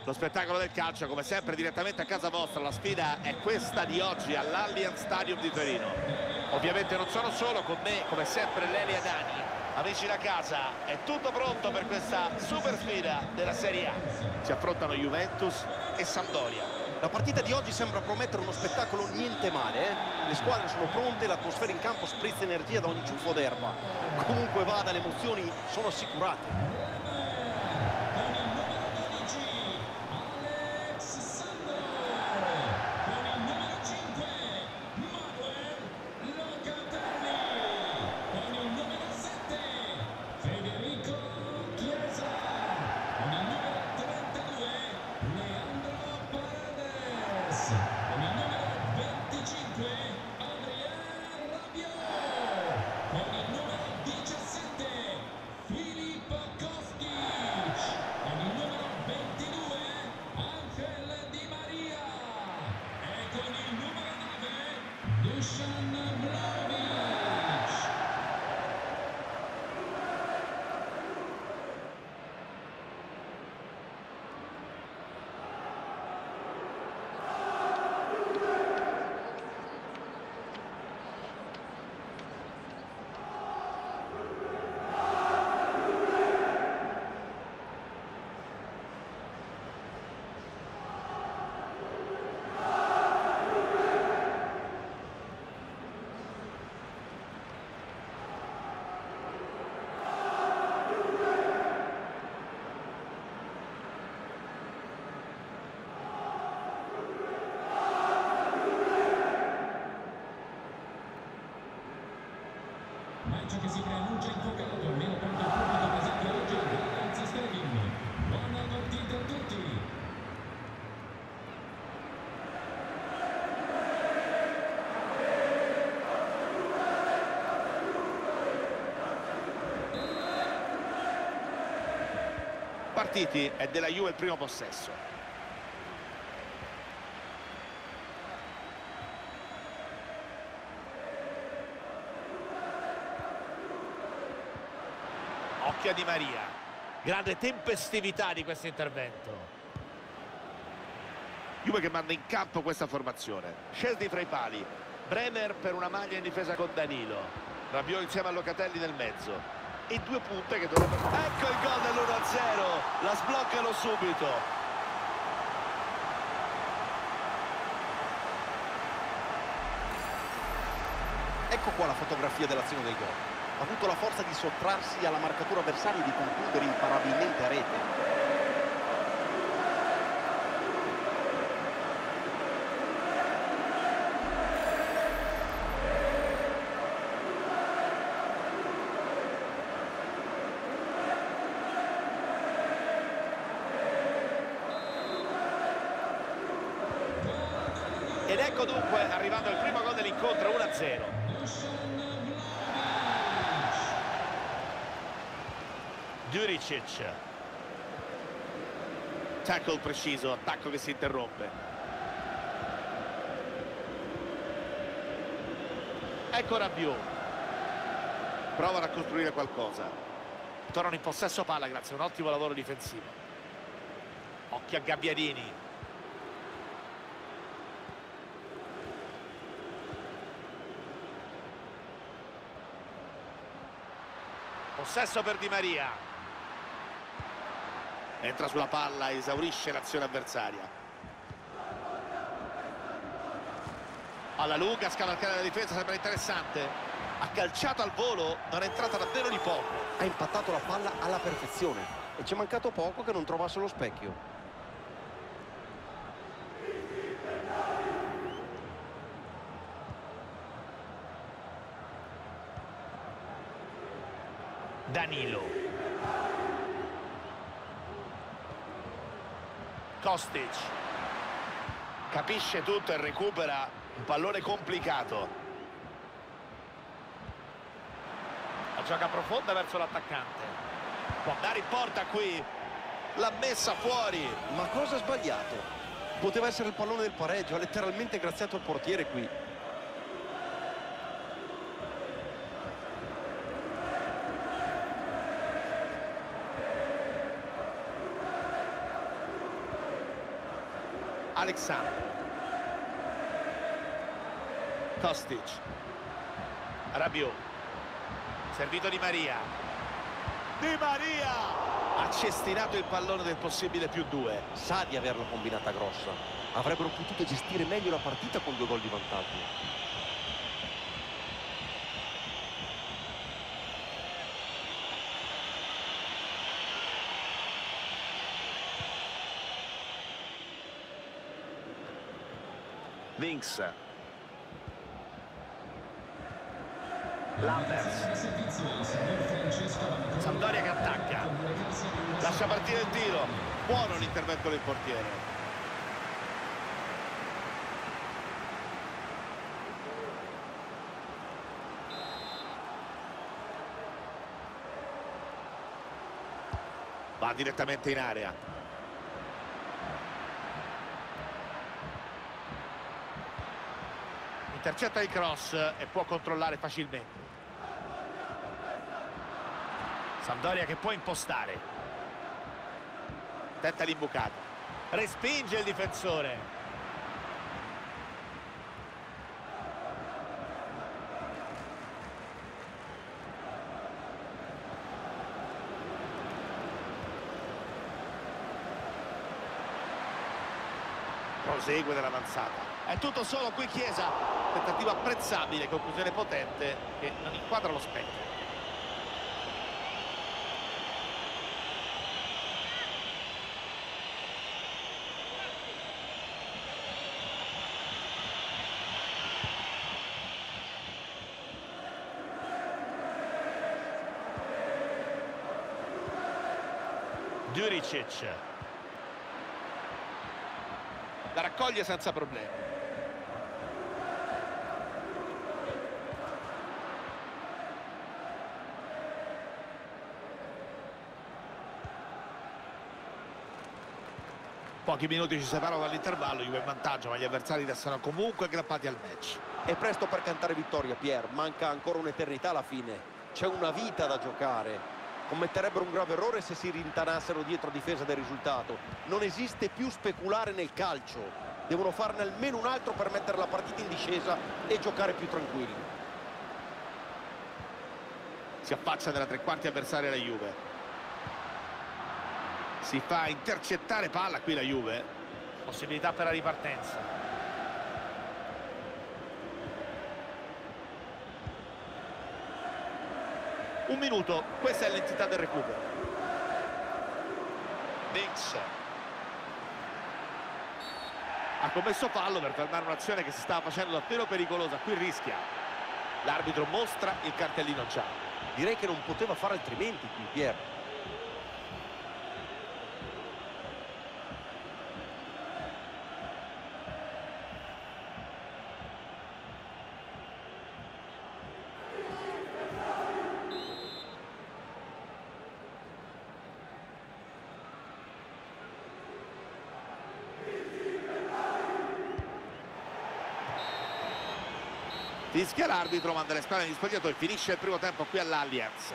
Lo spettacolo del calcio, come sempre, direttamente a casa vostra. La sfida è questa di oggi all'Allianz Stadium di Torino. Ovviamente non sono solo, con me, come sempre, Lele Adani. Amici da casa, è tutto pronto per questa super sfida della Serie A. Si affrontano Juventus e Sampdoria. La partita di oggi sembra promettere uno spettacolo niente male, Le squadre sono pronte, l'atmosfera in campo sprizza energia da ogni ciuffo d'erba. Comunque vada, le emozioni sono assicurate. Match che si preannuncia infuocato, almeno quando il pubblico presente oggi all'Allianz Stadium. Buona partita a tutti! Partiti, è della Juve il primo possesso. Occhio a Di Maria, grande tempestività di questo intervento. Juve che manda in campo questa formazione, scelti fra i pali. Bremer per una maglia in difesa con Danilo, Rabiot insieme a Locatelli nel mezzo e due punte che dovrebbero... Ecco il gol dell'1-0, la sbloccano subito. Ecco qua la fotografia dell'azione del gol. Ha avuto la forza di sottrarsi alla marcatura avversaria e di concludere imparabilmente a rete. Ed ecco dunque arrivando il primo gol dell'incontro, 1-0. Juricic, tackle preciso, attacco che si interrompe. Ecco Rabiot, provano a costruire qualcosa, tornano in possesso palla grazie a un ottimo lavoro difensivo. Occhio a Gabbiadini, possesso per Di Maria. Entra sulla palla, esaurisce l'azione avversaria. Alla lunga, scavalcare la difesa, sembra interessante. Ha calciato al volo, non è entrata davvero di poco. Ha impattato la palla alla perfezione e ci è mancato poco che non trovasse lo specchio. Danilo, Kostic, capisce tutto e recupera un pallone complicato. La gioca profonda verso l'attaccante, può andare in porta qui, l'ha messa fuori. Ma cosa ha sbagliato? Poteva essere il pallone del pareggio, ha letteralmente graziato il portiere qui. Alexandro. Kostic. Rabiot. Servito Di Maria. Di Maria ha cestinato il pallone del possibile +2. Sa di averla combinata grossa. Avrebbero potuto gestire meglio la partita con 2 gol di vantaggio. Links. Lambers. Sampdoria che attacca. Lascia partire il tiro. Buono l'intervento del portiere. Va direttamente in area. Intercetta il cross e può controllare facilmente. Sampdoria che può impostare. Tenta l'imbucato. Respinge il difensore. Prosegue nell'avanzata. È tutto solo qui Chiesa. Tentativo apprezzabile, conclusione potente che non inquadra lo specchio. Juricic. La raccoglie senza problemi. Pochi minuti ci separano dall'intervallo, Juve in vantaggio, ma gli avversari restano comunque aggrappati al match. È presto per cantare vittoria, Pier. Manca ancora un'eternità alla fine. C'è una vita da giocare. Commetterebbero un grave errore se si rintanassero dietro a difesa del risultato. Non esiste più speculare nel calcio. Devono farne almeno un altro per mettere la partita in discesa e giocare più tranquilli. Si affaccia nella tre quarti avversaria la Juve. Si fa intercettare palla qui la Juve. Possibilità per la ripartenza. Un minuto, questa è l'entità del recupero. Nix. Ha commesso fallo per fermare un'azione che si stava facendo davvero pericolosa. Qui rischia. L'arbitro mostra il cartellino giallo. Direi che non poteva fare altrimenti qui, Pier. Fischia l'arbitro, manda le spalle negli spogliatoi e finisce il primo tempo qui all'Allianz.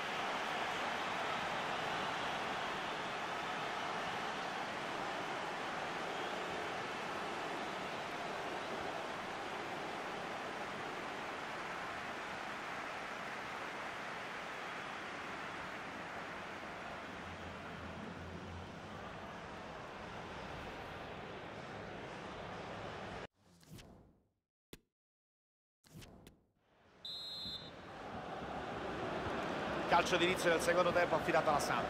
Calcio d'inizio del secondo tempo affidato alla Samp.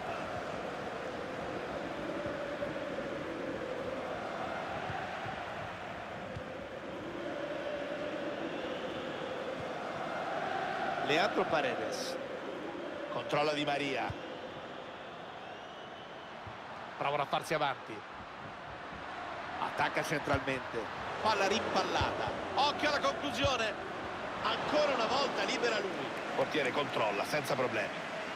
Leandro Paredes. Controlla Di Maria. Provano a farsi avanti. Attacca centralmente. Palla rimpallata. Occhio alla conclusione. Ancora una volta libera lui. Portiere controlla senza problemi.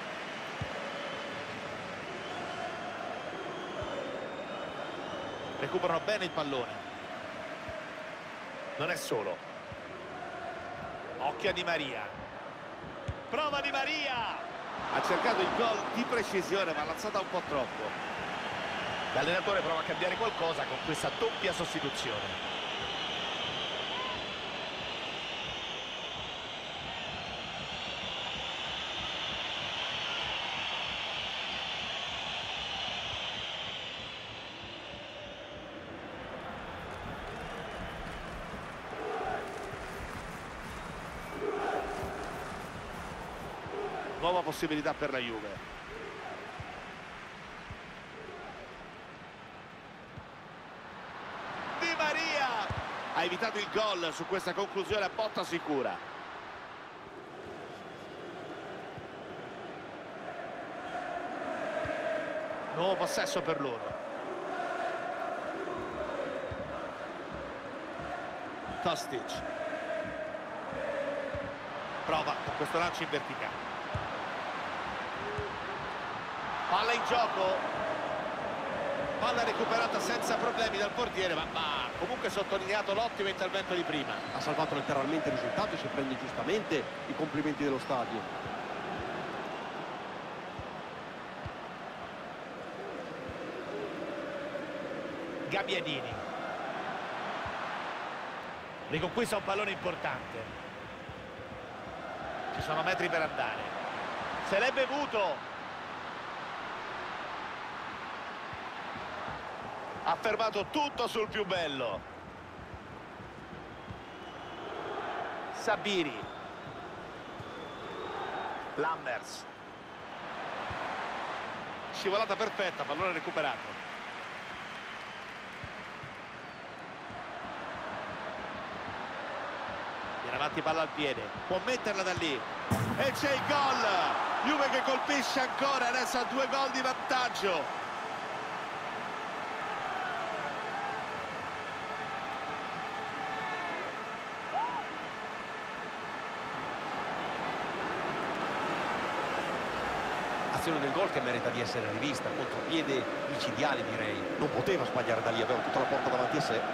Recuperano bene il pallone. Non è solo. Occhio a Di Maria. Prova Di Maria. Ha cercato il gol di precisione ma l'ha alzata un po' troppo. L'allenatore prova a cambiare qualcosa con questa doppia sostituzione. Nuova possibilità per la Juve. Di Maria ha evitato il gol su questa conclusione a botta sicura. Nuovo possesso per loro. Kostic prova con questo lancio in verticale. Palla in gioco, palla recuperata senza problemi dal portiere, ma comunque sottolineato l'ottimo intervento di prima. Ha salvato letteralmente il risultato e si prende giustamente i complimenti dello stadio. Gabbiadini riconquista un pallone importante, ci sono metri per andare, se l'è bevuto. Ha fermato tutto sul più bello. Sabiri. Lammers. Scivolata perfetta, pallone recuperato. Viene avanti, palla al piede. Può metterla da lì. E c'è il gol. Juve che colpisce ancora, adesso ha 2 gol di vantaggio. Azione del gol che merita di essere rivista, contropiede micidiale direi. Non poteva sbagliare da lì, aveva tutta la porta davanti a sé.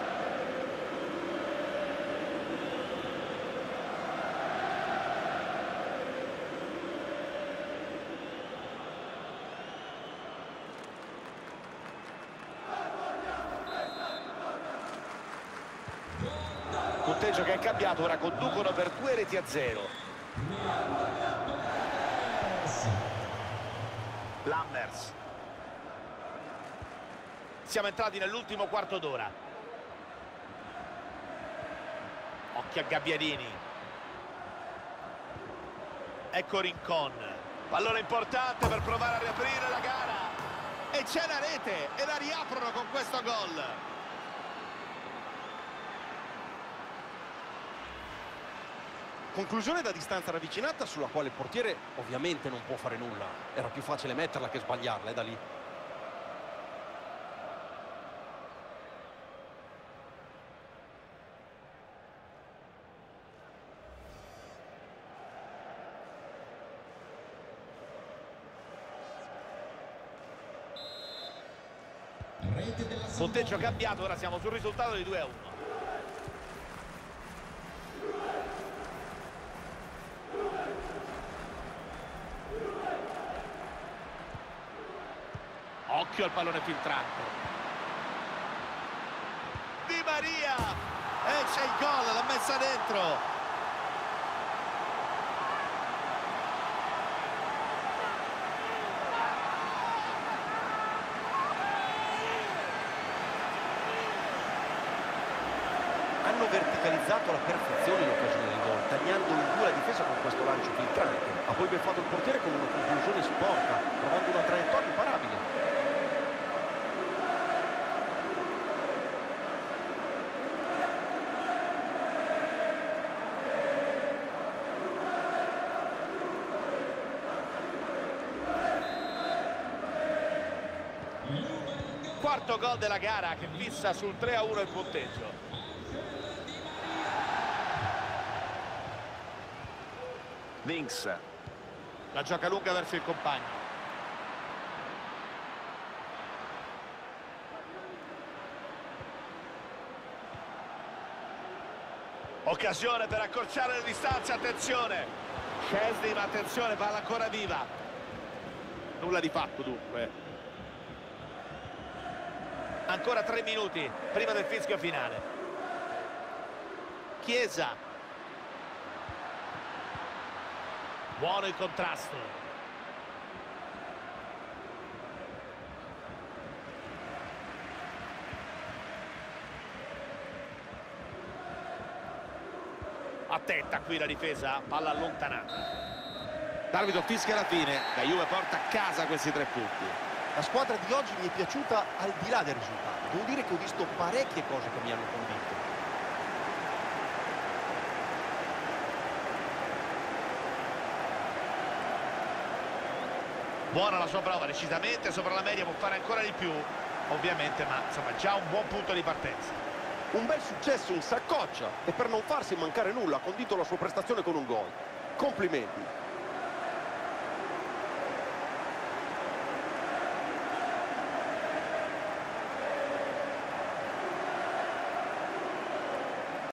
Punteggio che è cambiato, ora conducono per 2-0. Lammers. Siamo entrati nell'ultimo quarto d'ora. Occhio a Gabbiadini. Ecco Rincon. Pallone importante per provare a riaprire la gara. E c'è la rete e la riaprono con questo gol. Conclusione da distanza ravvicinata sulla quale il portiere ovviamente non può fare nulla. Era più facile metterla che sbagliarla, da lì. Punteggio cambiato, ora siamo sul risultato di 2-1. Occhio al pallone filtrato. Di Maria! E c'è il gol, l'ha messa dentro. Hanno verticalizzato alla perfezione l'occasione del gol, tagliando in due la difesa con questo lancio filtrante. Ha poi ben fatto il portiere con una conclusione sporca, trovando una traiettoria imparabile. Quarto gol della gara che fissa sul 3-1 il punteggio. Links la gioca lunga verso il compagno. Occasione per accorciare le distanze, attenzione. Szczesny, ma attenzione, palla ancora viva. Nulla di fatto dunque. Ancora 3 minuti prima del fischio finale. Chiesa. Buono il contrasto. Attenta qui la difesa, palla allontanata. L'arbitro fischia alla fine, la Juve porta a casa questi 3 punti. La squadra di oggi mi è piaciuta al di là del risultato. Devo dire che ho visto parecchie cose che mi hanno convinto. Buona la sua prova, decisamente sopra la media, può fare ancora di più, ovviamente, ma insomma già un buon punto di partenza. Un bel successo in saccoccia e per non farsi mancare nulla ha condito la sua prestazione con un gol. Complimenti.